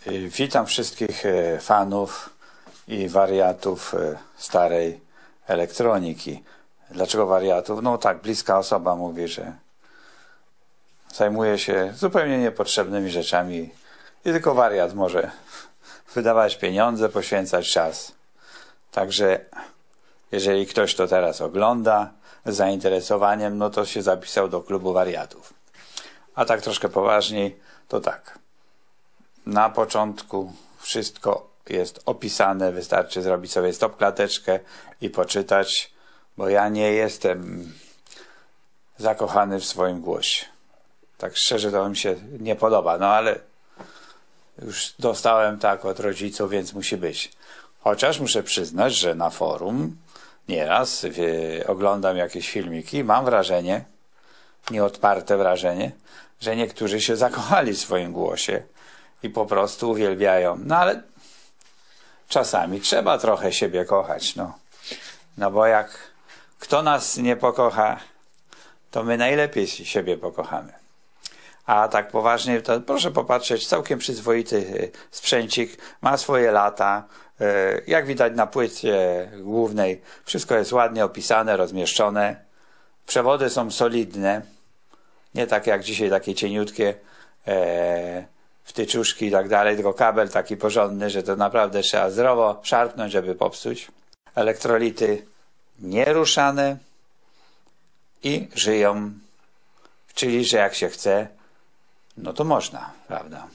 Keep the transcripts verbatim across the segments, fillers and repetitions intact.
Y, Witam wszystkich y, fanów i wariatów y, starej elektroniki. Dlaczego wariatów? No tak, bliska osoba mówi, że zajmuje się zupełnie niepotrzebnymi rzeczami i tylko wariat może wydawać pieniądze, poświęcać czas. Także jeżeli ktoś to teraz ogląda z zainteresowaniem, no to się zapisał do klubu wariatów. A tak troszkę poważniej, to tak. Na początku wszystko jest opisane, wystarczy zrobić sobie stop klateczkę i poczytać, bo ja nie jestem zakochany w swoim głosie. Tak szczerze to mi się nie podoba, no ale już dostałem tak od rodziców, więc musi być. Chociaż muszę przyznać, że na forum nieraz yy, oglądam jakieś filmiki i mam wrażenie, nieodparte wrażenie, że niektórzy się zakochali w swoim głosie i po prostu uwielbiają. No ale czasami trzeba trochę siebie kochać, no. No bo jak kto nas nie pokocha, to my najlepiej siebie pokochamy. A tak poważnie, to proszę popatrzeć, całkiem przyzwoity sprzęcik, ma swoje lata. Jak widać na płycie głównej, wszystko jest ładnie opisane, rozmieszczone. Przewody są solidne, nie tak jak dzisiaj takie cieniutkie e, wtyczuszki i tak dalej, tylko kabel taki porządny, że to naprawdę trzeba zdrowo szarpnąć, żeby popsuć. Elektrolity nieruszane i żyją, czyli że jak się chce, no to można, prawda?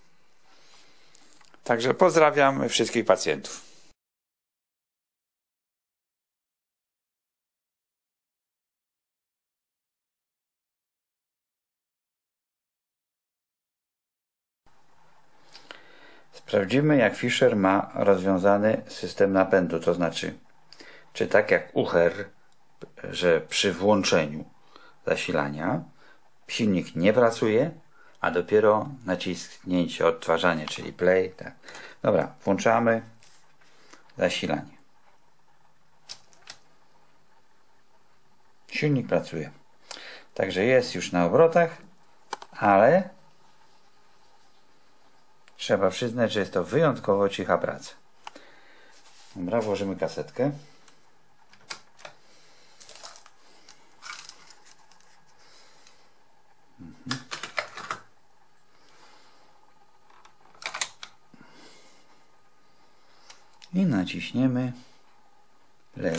Także pozdrawiam wszystkich pacjentów. Sprawdzimy, jak Fischer ma rozwiązany system napędu, to znaczy, czy tak jak Uher, że przy włączeniu zasilania silnik nie pracuje, a dopiero naciśnięcie odtwarzanie, czyli play. Tak. Dobra, włączamy zasilanie. Silnik pracuje. Także jest już na obrotach, ale trzeba przyznać, że jest to wyjątkowo cicha praca. Dobra, włożymy kasetkę. Mhm. I naciśniemy play.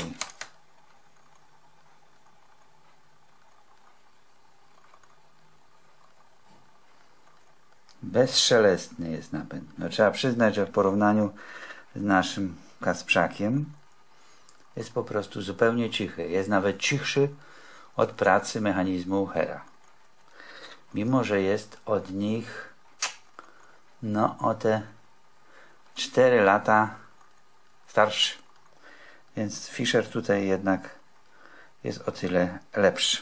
Bezszelestny jest napęd. No, trzeba przyznać, że w porównaniu z naszym Kasprzakiem jest po prostu zupełnie cichy. Jest nawet cichszy od pracy mechanizmu Uchera. Mimo że jest od nich no o te cztery lata starszy. Więc Fischer tutaj jednak jest o tyle lepszy.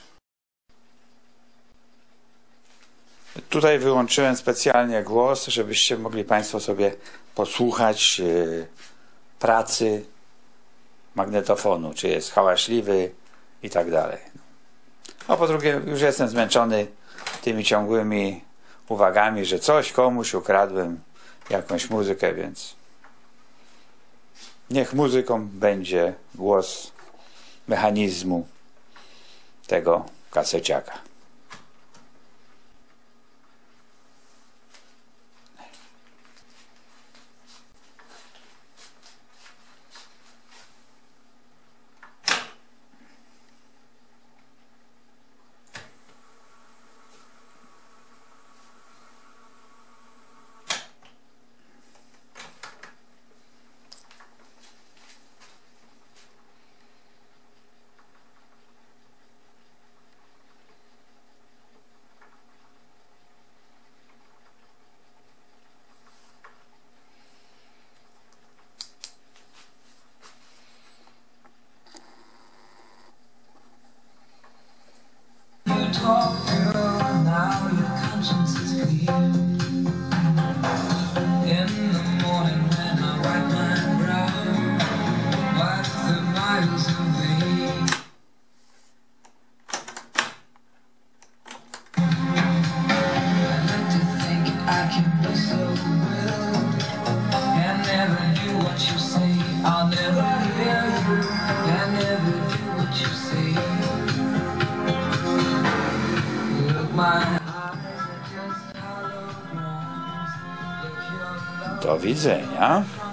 Tutaj wyłączyłem specjalnie głos, żebyście mogli Państwo sobie posłuchać yy, pracy magnetofonu, czy jest hałaśliwy i tak dalej. A po drugie, już jestem zmęczony tymi ciągłymi uwagami, że coś komuś ukradłem, jakąś muzykę, więc niech muzyką będzie głos mechanizmu tego kaseciaka. Do widzenia.